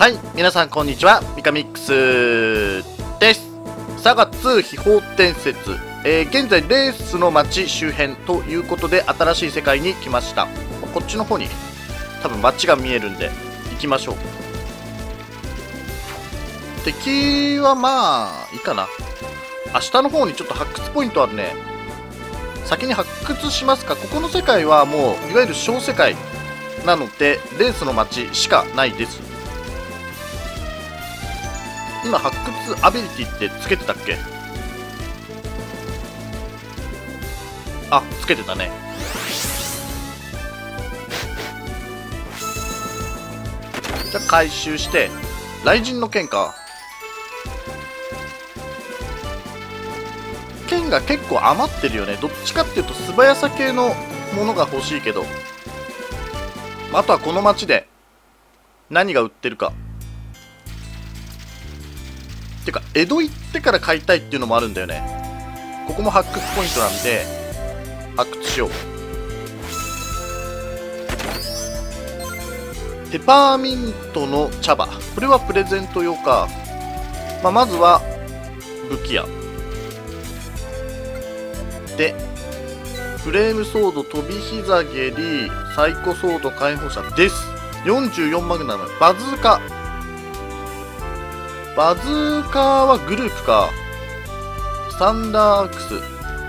はい、皆さんこんにちは、ミカミックスです。佐賀2秘宝伝説、現在レースの街周辺ということで新しい世界に来ました。こっちの方に多分街が見えるんで行きましょう。敵はまあいいかな。明日の方にちょっと発掘ポイントあるね。先に発掘しますか。ここの世界はもういわゆる小世界なのでレースの街しかないです。今発掘アビリティってつけてたっけ？あ、つけてたね。じゃあ回収して雷神の剣か。剣が結構余ってるよね。どっちかっていうと素早さ系のものが欲しいけど、あとはこの町で何が売ってるかっていうか、江戸行ってから買いたいっていうのもあるんだよね。ここも発掘ポイントなんで発掘しよう。ペパーミントの茶葉、これはプレゼント用か。まずは武器屋でフレームソード、飛び膝蹴り、サイコソード、解放者です。44マグナム、バズーカ。バズーカはグループか。サンダーアクス。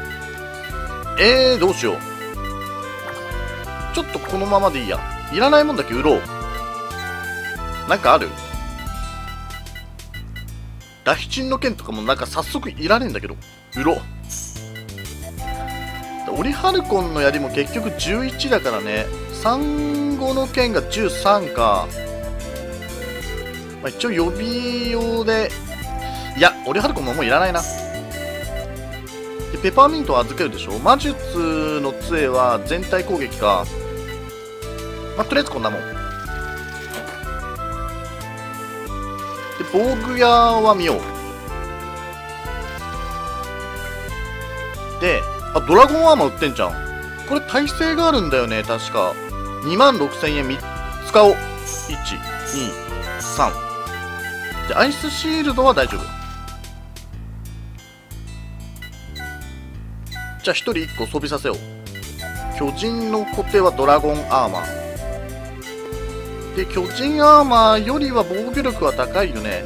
どうしよう。ちょっとこのままでいいや。いらないもんだけ売ろう。なんかある？ラヒチンの剣とかもなんか早速いらねえんだけど。売ろう。オリハルコンの槍も結局11だからね。サンゴの剣が13か。一応予備用で、いや、オリハルコンももういらないな。で、ペパーミントを預けるでしょ。魔術の杖は全体攻撃か。とりあえずこんなもん。で、防具屋は見よう。で、ドラゴンアーマー売ってんじゃん。これ耐性があるんだよね、確か。26,000円3つ買おう。1、2、3。で、アイスシールドは大丈夫。じゃあ1人1個装備させよう。巨人のコテはドラゴンアーマー。で、巨人アーマーよりは防御力は高いよね。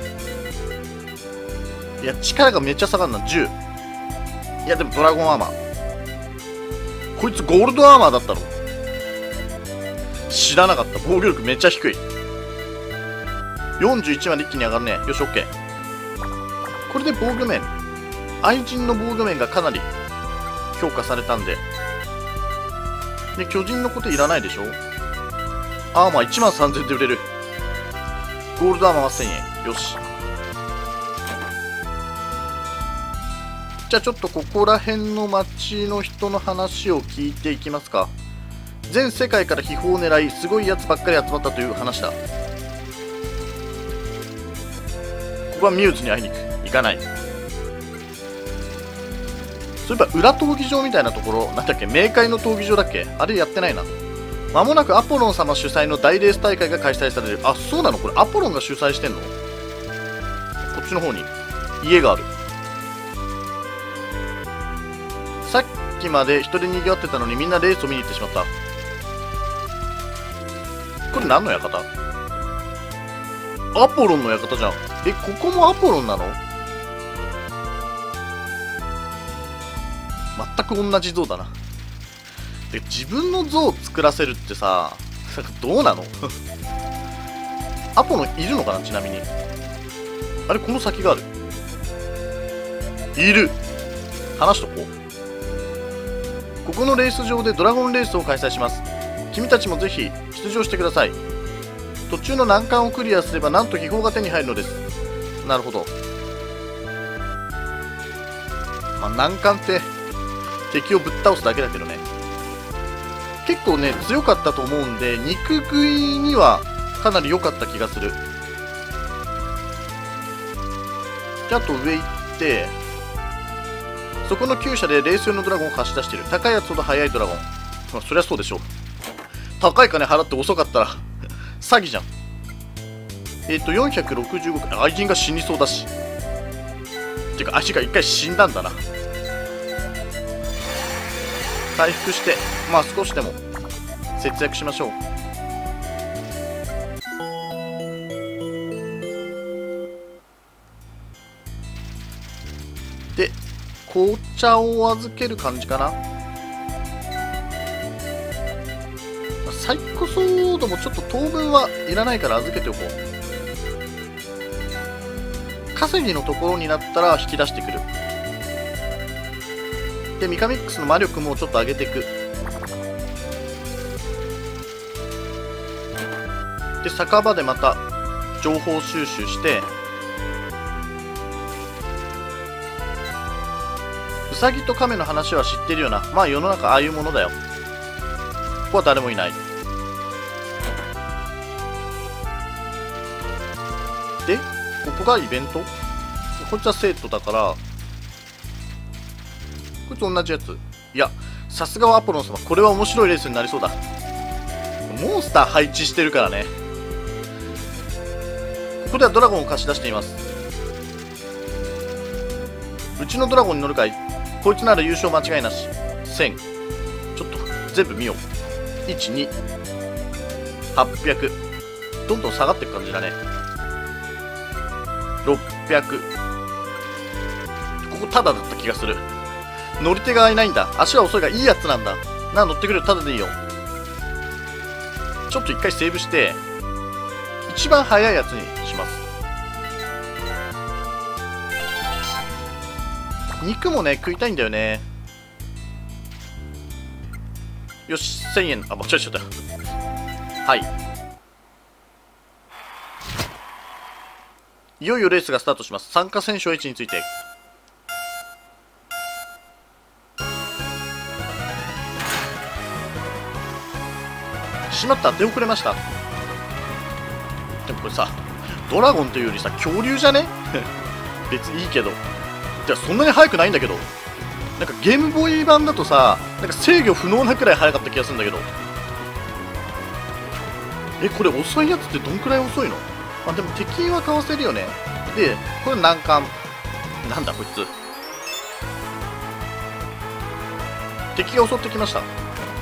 いや、力がめっちゃ下がるな。10。いや、でもドラゴンアーマー。こいつゴールドアーマーだったの？知らなかった。防御力めっちゃ低い。41まで一気に上がるね。よし、OK。これで防御面、愛人の防御面がかなり強化されたんで。で、巨人のこといらないでしょ。アーマー13,000で売れる。ゴールドアーマーは1000円。よし。じゃあちょっとここら辺の町の人の話を聞いていきますか。全世界から秘宝を狙い、すごいやつばっかり集まったという話だ。ここはミューズに会いに行かない。そういえば裏闘技場みたいなところ、なんだっけ、冥界の闘技場だっけ、あれやってないな。まもなくアポロン様主催の大レース大会が開催される。あ、そうなの？これアポロンが主催してんの？こっちの方に家がある。さっきまで人で賑わってたのにみんなレースを見に行ってしまった。これ何の館？アポロンの館じゃん。ここもアポロンなの？全く同じ像だな。自分の像を作らせるってさ、どうなの？アポロンいるのかな、ちなみに。あれ、この先がある。いる。話しとこう。ここのレース場でドラゴンレースを開催します。君たちもぜひ出場してください。途中の難関をクリアすればなんと秘宝が手に入るのです。なるほど。難関って敵をぶっ倒すだけだけどね。結構ね、強かったと思うんで、肉食いにはかなり良かった気がする。じゃあ、あと上行って、そこの厩舎でレース用のドラゴンを貸し出してる。高いやつほど速いドラゴン。そりゃそうでしょう。高い金払って遅かったら詐欺じゃん。 465回。愛人が死にそうだし。てか、足が1回死んだんだな。回復して、まあ少しでも節約しましょう。で、紅茶を預ける感じかな。サイコソードもちょっと当分はいらないから預けておこう。稼ぎのところになったら引き出してくる。で、ミカミックスの魔力もちょっと上げていく。で、酒場でまた情報収集して、ウサギとカメの話は知ってるよな。まあ世の中ああいうものだよ。ここは誰もいない。で、ここがイベント？こいつは生徒だから、こいつ同じやつ。いや、さすがはアポロン様。これは面白いレースになりそうだ。モンスター配置してるからね。ここではドラゴンを貸し出しています。うちのドラゴンに乗るかい？こいつなら優勝間違いなし。1000。ちょっと全部見よう。1、2、800。どんどん下がっていく感じだね。600。ここタダだった気がする。乗り手がいないんだ。足は遅いがいいやつなんだ。なあ、乗ってくれる。タダでいいよ。ちょっと一回セーブして、一番速いやつにします。肉もね、食いたいんだよね。よし、1000円。あ、間違えちゃった。はい。いよいよレースがスタートします。参加選手は位置について。しまった、出遅れました。でもこれさ、ドラゴンというよりさ、恐竜じゃね別にいいけど。じゃあそんなに速くないんだけど。なんかゲームボーイ版だとさ、なんか制御不能なくらい速かった気がするんだけど。これ遅いやつってどんくらい遅いの？あ、でも敵はかわせるよね。で、これ難関。なんだこいつ。敵が襲ってきました。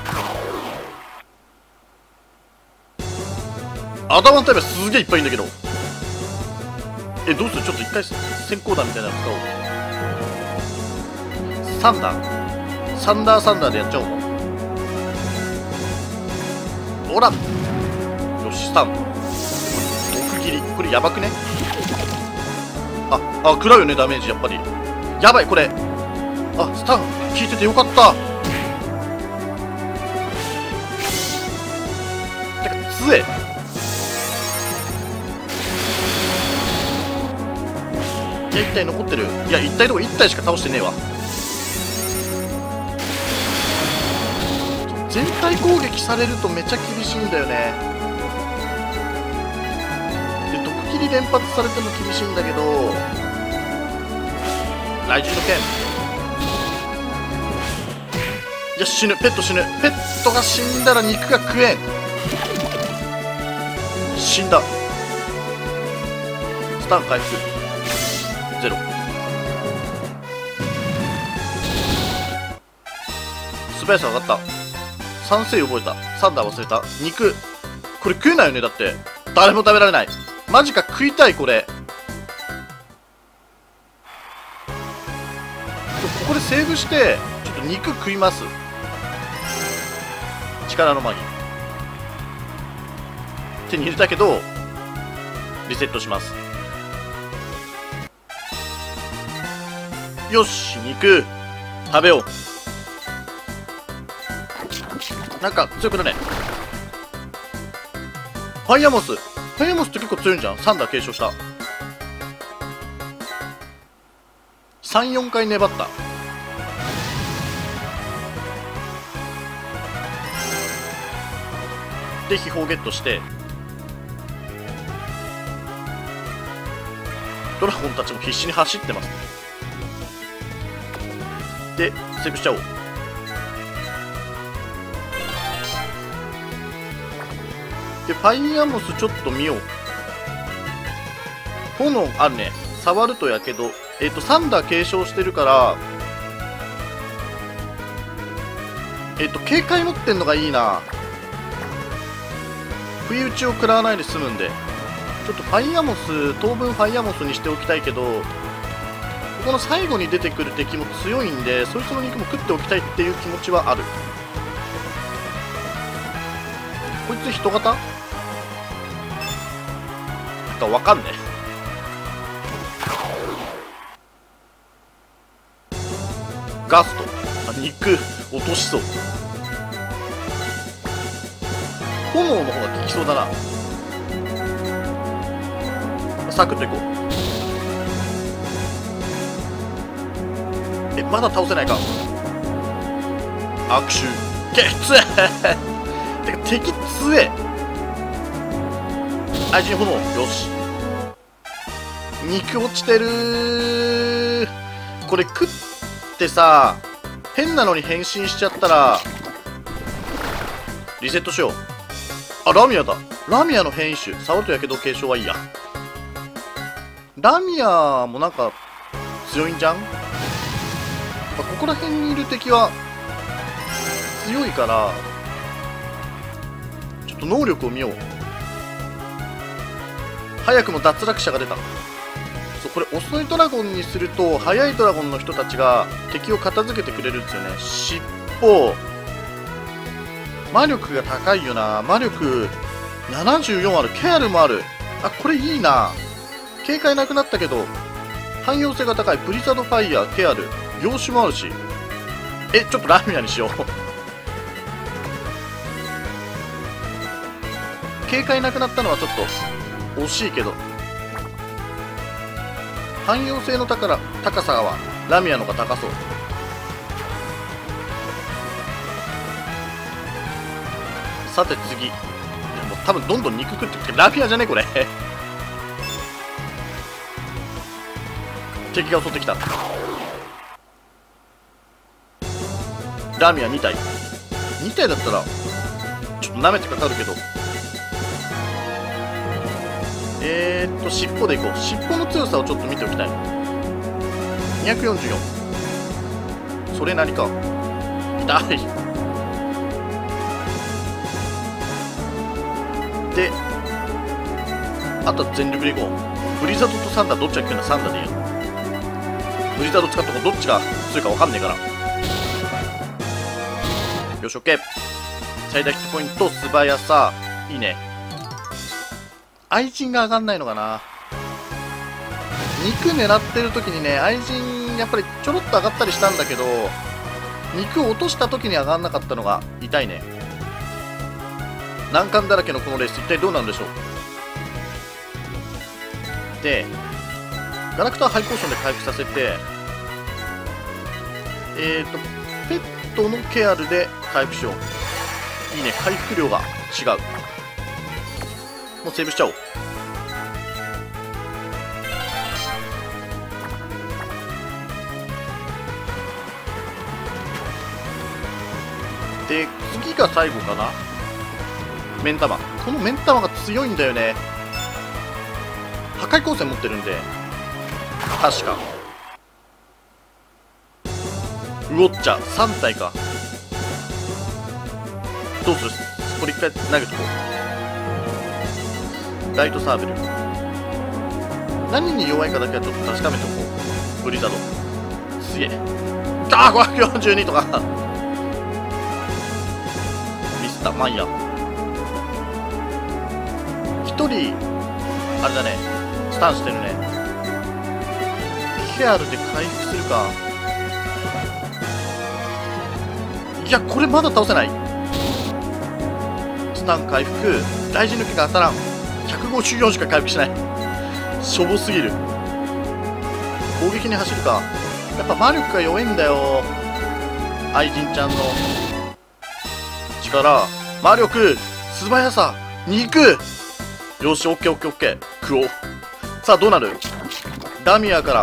アダマンタイムすげえいっぱいいんだけど。どうする？ちょっと一回先行弾みたいなの使おう。サンダーサンダーでやっちゃおう。ほら、よし、スタン毒斬り。これやばくね？あ、食らうよね、ダメージ。やっぱりやばいこれ。あ、スタン効いててよかった。てか強え。いや、1体残ってる。いや、1体どこ1体しか倒してねえわ。全体攻撃されるとめちゃ厳しいんだよね。で、毒斬り連発されても厳しいんだけど、雷神の剣。いや、死ぬ。ペット死ぬ。ペットが死んだら肉が食えん。死んだ。スタン回復ゼロ。素早さ上がった。酸性覚えた。サンダー忘れた。肉。これ食えないよね。だって誰も食べられない。マジか。食いたいこれ。ここでセーブしてちょっと肉食います。力のマギ手に入れたけどリセットします。よし、肉食べよう。なんか強くなるね。ファイアモスって結構強いんじゃん。サンダー継承した。3、4回粘った。で、秘宝ゲットしてドラゴンたちも必死に走ってます。で、セーブしちゃおう。で、ファイアモスちょっと見よう。 炎あるね。触るとやけど。サンダー継承してるから、警戒持ってんのがいいな。不意打ちを食らわないで済むんで。ちょっとファイアモス、当分ファイアモスにしておきたいけど、ここの最後に出てくる敵も強いんで、そいつの肉も食っておきたいっていう気持ちはある。こいつ人型かわかんねえ。ガスト。肉落としそう。炎の方が効きそうだな。サクッといこう。まだ倒せないか。握手ゲッツてか敵強え。愛人炎。よし、肉落ちてるー。これ食ってさ、変なのに変身しちゃったらリセットしよう。あ、ラミアだ。ラミアの変異種。触るとやけど継承はいいや。ラミアもなんか強いんじゃん。ここら辺にいる敵は強いから、ちょっと能力を見よう。早くも脱落者が出た。そう、これ遅いドラゴンにすると速いドラゴンの人たちが敵を片付けてくれるんですよね。尻尾、魔力が高いよな。魔力74ある。ケアルもある。あ、これいいな。警戒なくなったけど汎用性が高い。ブリザードファイヤー、ケアル、業種もあるし。ちょっとラミアにしよう警戒なくなったのはちょっと惜しいけど、汎用性の高さはラミアの方が高そう。さて次。もう多分どんどん肉食ってきて、ラミアじゃねこれ敵が襲ってきた。ラミア2体。2体だったらちょっと舐めてかかるけど、尻尾でいこう。尻尾の強さをちょっと見ておきたい。244。それなりか。痛い。で、あとは全力でいこう。ブリザードとサンダーどっちが効くんだ。サンダーでいいよ。ブリザード使った方どっちが強いか分かんねえから。よし、オッケー。最大ヒットポイント、素早さ。いいね。愛人が上がんないのかな。肉狙ってる時にね、愛人やっぱりちょろっと上がったりしたんだけど、肉を落とした時に上がんなかったのが痛いね。難関だらけのこのレース、一体どうなるんでしょう。で、ガラクターハイポーションで回復させて、ペットのケアルで回復しよう。いいね、回復量が違う。もうセーブしちゃおう。で、次が最後かな。目ん玉。この目ん玉が強いんだよね。破壊光線持ってるんで、確か。ウォッチャー3体か。どうする。これ一回投げとこう。ライトサーベル。何に弱いかだけはちょっと確かめておこう。ブリザードすげえ。ああ542とかミスった。まあいいや。1人あれだね、スタンしてるね。ケアルで回復するか。いや、これまだ倒せない。スタン回復、大事抜けが当たらん。154しか回復しない。しょぼすぎる。攻撃に走るか。やっぱ魔力が弱いんだよ、愛人ちゃんの力。魔力、素早さ、肉。よし、オッケーオッケーオッケー。食おう。さあどうなる。ダミアから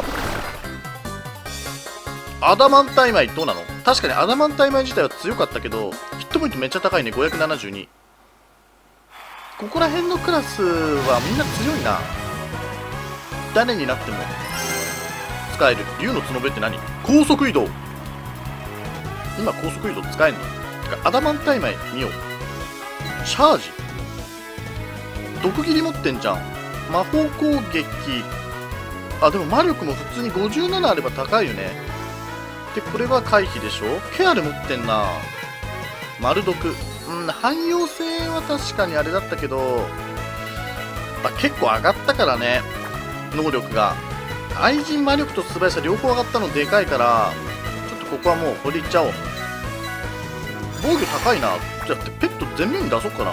アダマンタイマイ。どうなの。確かにアダマンタイマイ自体は強かったけど、ヒットポイントめっちゃ高いね。572。ここら辺のクラスはみんな強いな。 誰になっても使える。竜の角笛って何？高速移動。今高速移動使えんの？てかアダマンタイマイ見よう。チャージ。毒斬り持ってんじゃん。魔法攻撃。あ、でも魔力も普通に57あれば高いよね。で、これは回避でしょ。ケアル持ってんな。丸毒。汎用性は確かにあれだったけど、結構上がったからね、能力が。愛人魔力と素早さ両方上がったのでかいから、ちょっとここはもうこれでいっちゃおう。防御高いな。じゃあペット全面に出そうかな。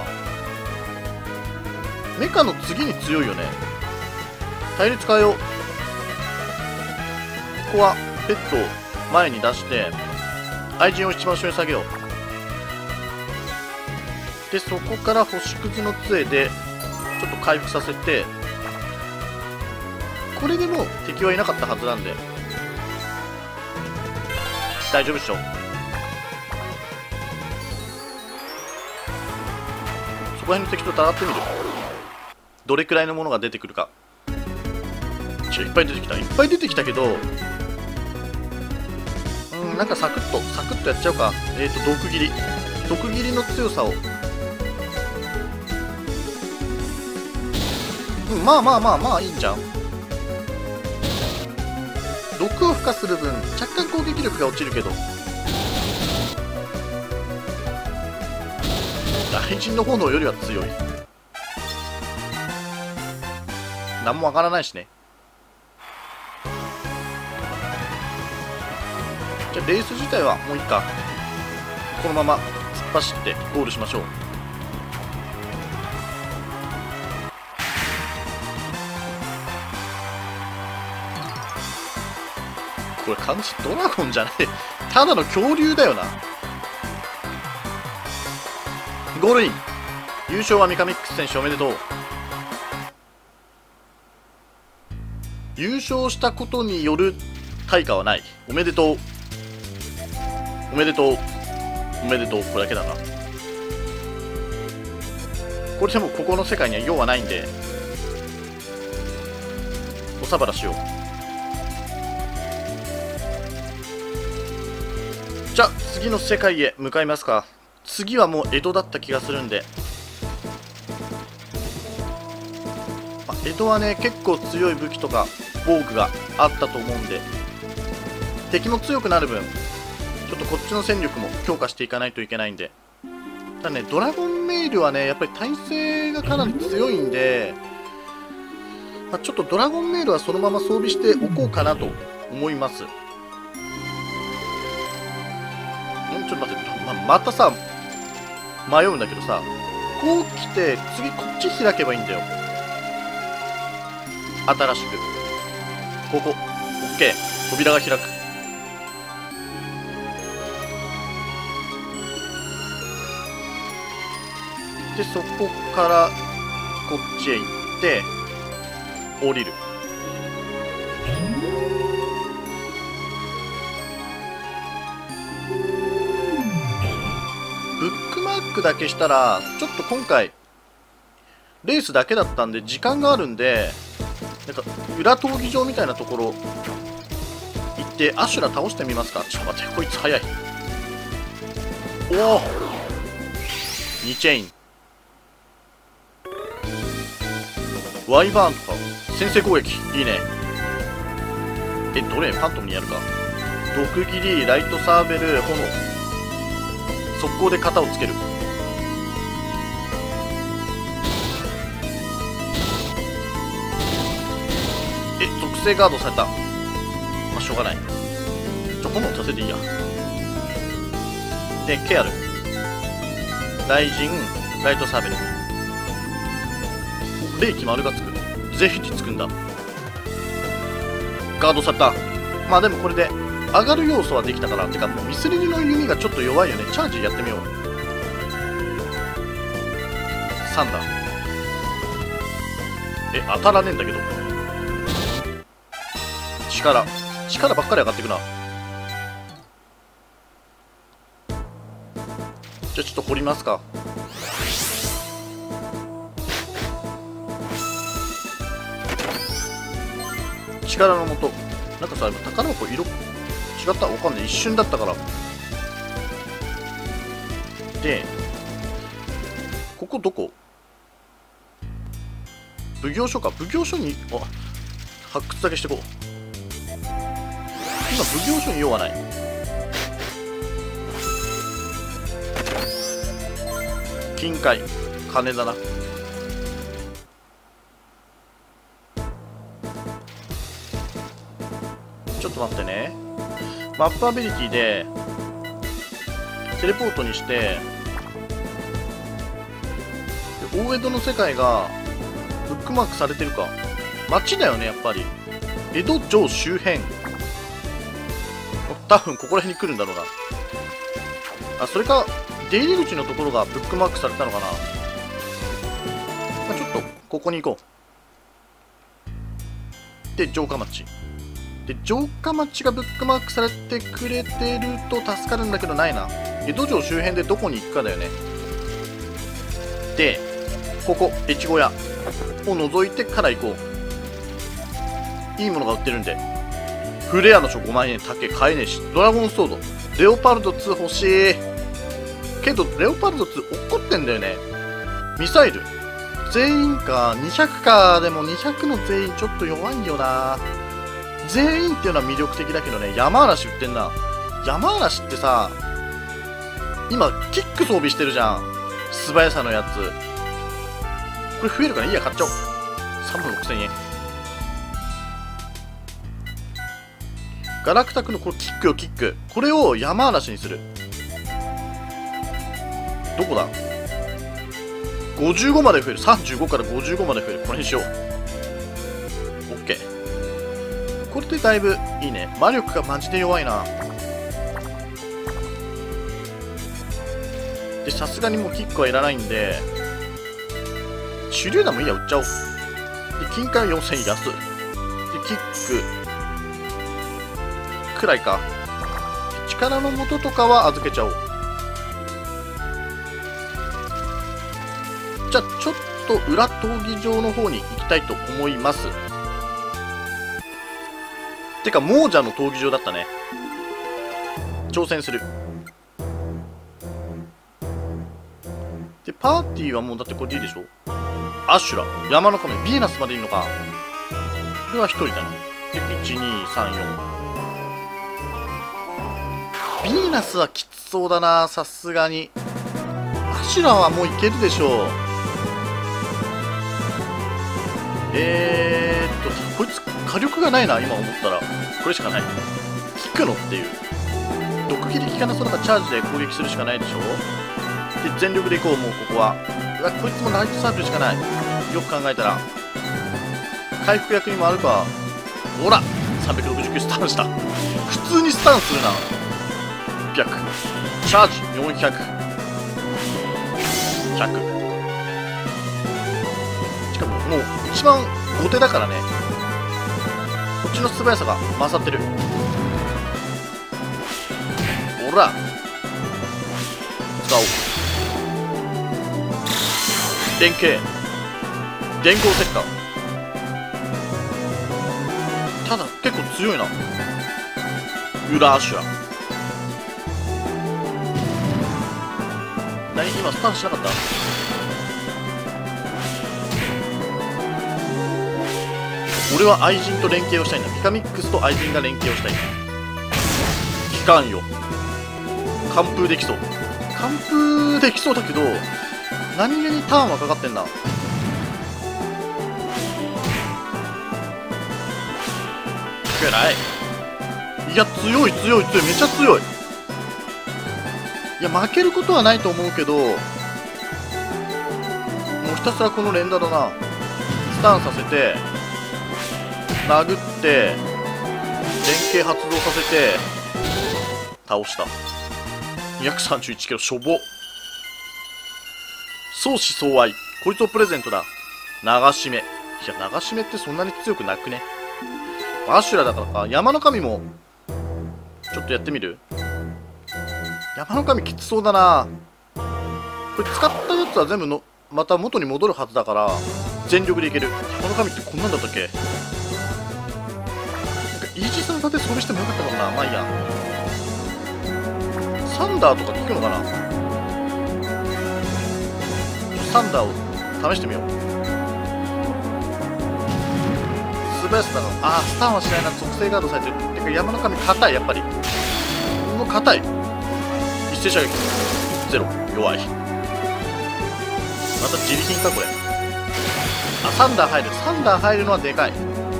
メカの次に強いよね。隊列変えよう。ここはペットを前に出して愛人を一番後ろに下げよう。でそこから星屑の杖でちょっと回復させて、これでもう敵はいなかったはずなんで大丈夫っしょ。そこら辺の敵と戦ってみる。どれくらいのものが出てくるか。いっぱい出てきた。いっぱい出てきたけど、なんかサクッとやっちゃうか。毒斬り。毒斬りの強さを。まあいいんじゃん。毒を付加する分若干攻撃力が落ちるけど、雷神の炎よりは強い。何もわからないしね。じゃあレース自体はもういいか。このまま突っ走ってゴールしましょう。これ漢字ドラゴンじゃないただの恐竜だよな。ゴールイン。優勝はミカミックス選手おめでとう。優勝したことによる対価はない。おめでとうおめでとうおめでとう。これだけだな。これでもここの世界には用はないんでおさばらしよう。じゃあ次の世界へ向かいますか。次はもう江戸だった気がするんで、江戸はね結構強い武器とか防具があったと思うんで、敵も強くなる分ちょっとこっちの戦力も強化していかないといけないんで。ただねドラゴンメイルはねやっぱり耐性がかなり強いんで、ちょっとドラゴンメイルはそのまま装備しておこうかなと思います。ちょっと待って、またさ迷うんだけどさ、こう来て次こっち開けばいいんだよ。新しくここ OK。 扉が開く。でそこからこっちへ行って降りる。ブックマークだけしたらちょっと今回レースだけだったんで時間があるんで、なんか裏闘技場みたいなところ行ってアシュラ倒してみますか。ちょっと待って、こいつ早い。おお2チェインワイバーンとか先制攻撃いいね。どれファントムにやるか。毒斬りライトサーベル炎速攻で型をつける。属性ガードされた。しょうがない。炎させていいや。でケアル雷神ライトサーベル霊気丸がつく。ゼフィティつくんだ。ガードされた。でもこれで上がる要素はできたから。てかもうミスリリの弓がちょっと弱いよね。チャージやってみよう。3だ。当たらねえんだけど。力ばっかり上がっていくな。じゃあちょっと掘りますか。 力のもと。なんかさ、今宝箱色違ったわかんない。一瞬だったから。で、ここどこ？奉行所か。奉行所に、発掘だけしてこう。今、奉行所に用はない。金塊。金だな。ちょっと待ってね。マップアビリティで、テレポートにして、大江戸の世界が、ブックマークされてるか。街だよね、やっぱり。江戸城周辺。多分ここら辺に来るんだろうな。あ、それか、出入り口のところがブックマークされたのかな。ちょっと、ここに行こう。で、城下町。で、城下町がブックマークされてくれてると助かるんだけど、ないな。江戸城周辺でどこに行くかだよね。で、ここ、越後屋を除いてから行こう。いいものが売ってるんで。フレアの書5万円、竹買えねえし。ドラゴンソード。レオパルド2欲しい。けど、レオパルド2怒ってんだよね。ミサイル。全員か。200か。でも200の全員ちょっと弱いよな。全員っていうのは魅力的だけどね。山嵐売ってんな。山嵐ってさ、今、キック装備してるじゃん。素早さのやつ。これ増えるからいいや、買っちゃおう。3万6000円。ガラクタクのこれキックよ、キック。これを山嵐にする。どこだ ?55 まで増える。35から55まで増える。これにしよう。OK。これでだいぶいいね。魔力がマジで弱いな。で、さすがにもうキックはいらないんで、手榴弾もいいや、売っちゃおう。で、金塊4000円安い。で、キック、くらいか。力の元とかは預けちゃおう。じゃあ、ちょっと裏闘技場の方に行きたいと思います。てか、亡者の闘技場だったね。挑戦する。で、パーティーはもうだってこれでいいでしょ。アシュラ、山の神、ビーナスまでいいのか。これは1人だな。で、1、2、3、4。ビーナスはきつそうだな、さすがに。アシュラはもういけるでしょう。こいつ火力がないな、今思ったら。これしかない。効くのっていう。毒斬り効かなそうだからチャージで攻撃するしかないでしょ。で、全力でいこう、もうここは。うわ、こいつもナイトサークルしかない。よく考えたら。回復役にもあるか。ほら !369 スタンした。普通にスタンするな。600。チャージ400。100。しかももう一番後手だからね。こっちの素早さが勝ってる。ほら使おう。連携電光石火。ただ結構強いな。裏アシュラ。何今スタンしなかった。俺は愛人と連携をしたいんだ。ピカミックスと愛人が連携をしたい。機関よ。完封できそう。完封できそうだけど、何気にターンはかかってんな。くらい。いや、強い強い強い。めちゃ強い。いや、負けることはないと思うけど、もうひたすらこの連打だな。スタンさせて、殴って、連携発動させて、倒した。231キロ、しょぼ。相思相愛。こいつをプレゼントだ。流し目。いや、流し目ってそんなに強くなくね。アシュラだからか。山の神も、ちょっとやってみる？山の神きつそうだな。これ使ったやつは全部の、また元に戻るはずだから、全力でいける。山の神ってこんなんだったっけ？ イージスの盾それしてもよかったかもな。まあいいや。サンダーとか効くのかな。サンダーを試してみよう。素早さだな。あー、スタンはしないな。属性ガードされてる。てか山の神硬い。やっぱりもう硬い。一斉射撃ゼロ。弱い。また自利品かこれ。あ、サンダー入る。サンダー入るのはでかい。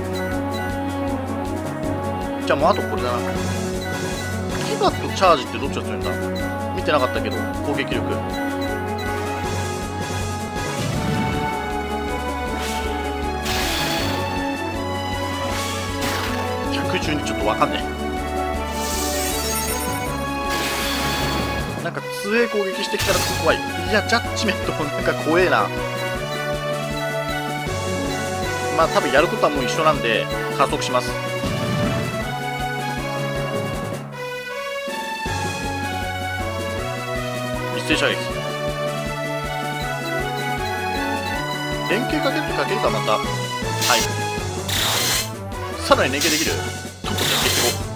じゃあもうあとこれだな。牙とチャージってどっちが強いんだ。見てなかったけど。攻撃力112。ちょっとわかんねえ。なんか強い攻撃してきたら怖い。いやジャッジメントもなんか怖えな。まあ多分やることはもう一緒なんで加速します。一斉射撃。連携かけるとかけるかまた。はい。さらに連携できる。ちょっと連携していこ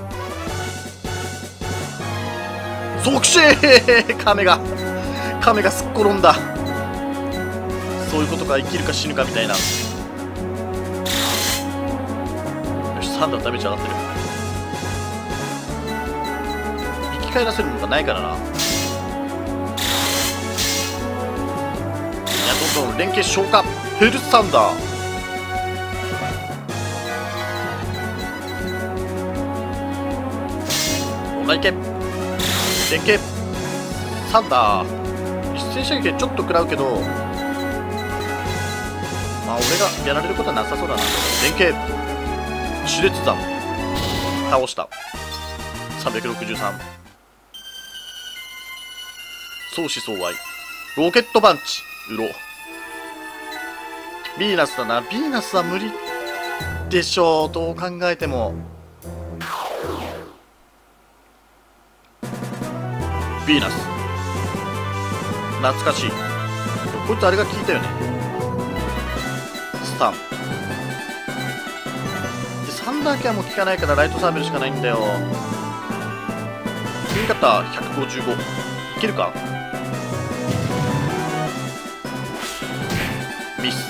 う。即死亀がすっ転んだ。そういうことか。生きるか死ぬかみたいな。よし、3段ダメージ上がってる。生き返らせるものがないからな。いや、どんどん連携消化。ヘルスサンダー。おいけ連携サンダー。一斉射撃でちょっと食らうけど、まあ俺がやられることはなさそうだな。連携熾烈山倒した。363。相思相愛。ロケットパンチうろ。ヴィーナスだな。ヴィーナスは無理でしょう。どう考えても。ヴィーナス懐かしい。こいつあれが効いたよね。スタンでサンダーキャンも効かないからライトサーベルしかないんだよ。振り方155。いけるか。ミス。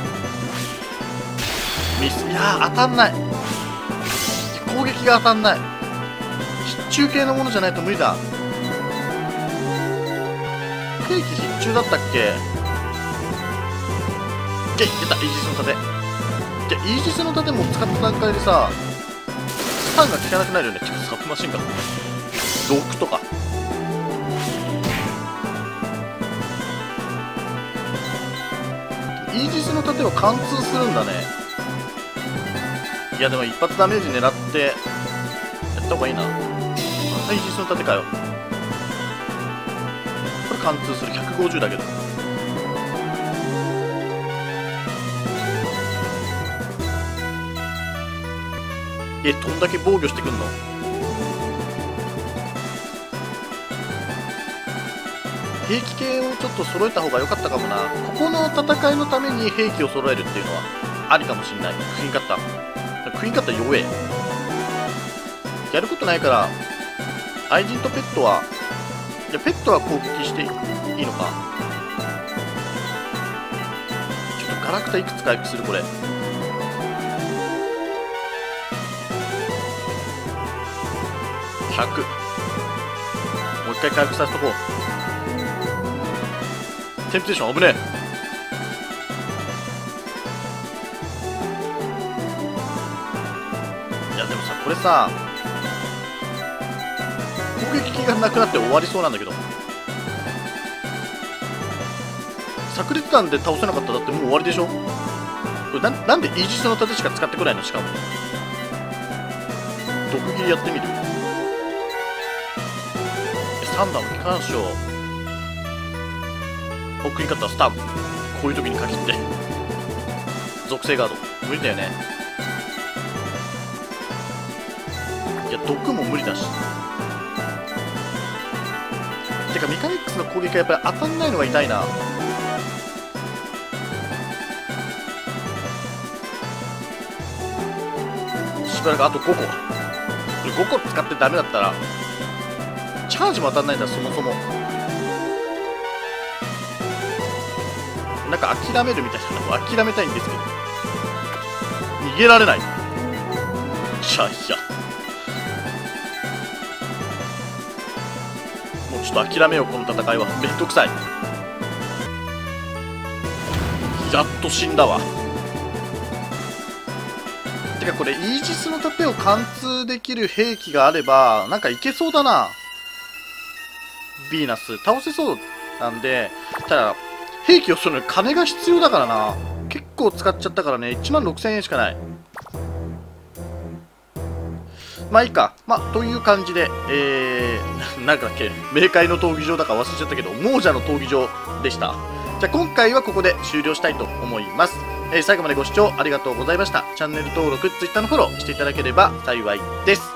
いやー当たんない。攻撃が当たんない。必中系のものじゃないと無理だ。兵器必中だったっけ。出たイージスの盾。イージスの盾も使った段階でさスタンが効かなくなるよね。てかサブマシンガン6とか。イージスの盾は貫通するんだね。いやでも一発ダメージ狙ってやった方がいいな。またイージスの盾かよ。これ貫通する。150だけど。どんだけ防御してくんの。兵器系をちょっと揃えた方が良かったかもな。ここの戦いのために兵器を揃えるっていうのはありかもしんない。クイーンカッター。クイーンカッター弱え。やることないから愛人とペットは、いやペットは攻撃していいのか。ちょっとガラクタいくつ回復するこれ。100。もう一回回復させとこう。テンプテーション危ねえ。いやでもさこれさ攻撃がなくなって終わりそうなんだけど。炸裂弾で倒せなかったらだってもう終わりでしょ。これなんでイージスの盾しか使ってこないの。しかも毒斬りやってみる。サンダーの機関槍ホックインカッタースタン。こういう時に限って属性ガード無理だよね。いや毒も無理だし。てかミカニックスの攻撃がやっぱり当たんないのが痛いな。しプラがあと5個。これ5個使ってダメだったらチャージも当たんないんだ、そもそも。なんか諦めるみたいなの、諦めたいんですけど逃げられない。いやいや、もうちょっと諦めよう、この戦いは。めんどくさい。やっと死んだわ。てかこれイージスの盾を貫通できる兵器があればなんかいけそうだな。ヴィーナス倒せそうなんで、ただ兵器をするのに金が必要だからな。結構使っちゃったからね、16000円しかない。まあいいか。まあという感じでなんかだっけ、冥界の闘技場だか忘れちゃったけど、亡者の闘技場でした。じゃあ今回はここで終了したいと思います。最後までご視聴ありがとうございました。チャンネル登録、Twitter のフォローしていただければ幸いです。